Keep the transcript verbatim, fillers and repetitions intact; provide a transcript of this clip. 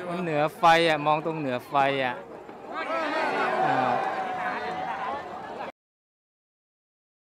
มันเหนือไฟอ่ะมองตรงเหนือไฟอ่ะ